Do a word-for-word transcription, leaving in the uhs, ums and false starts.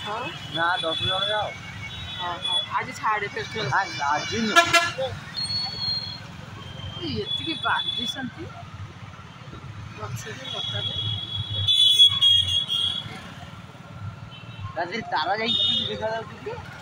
ना दस जन जाओ आज छाड़े फेस्टिवल आज ये बांधी तारा जा देखा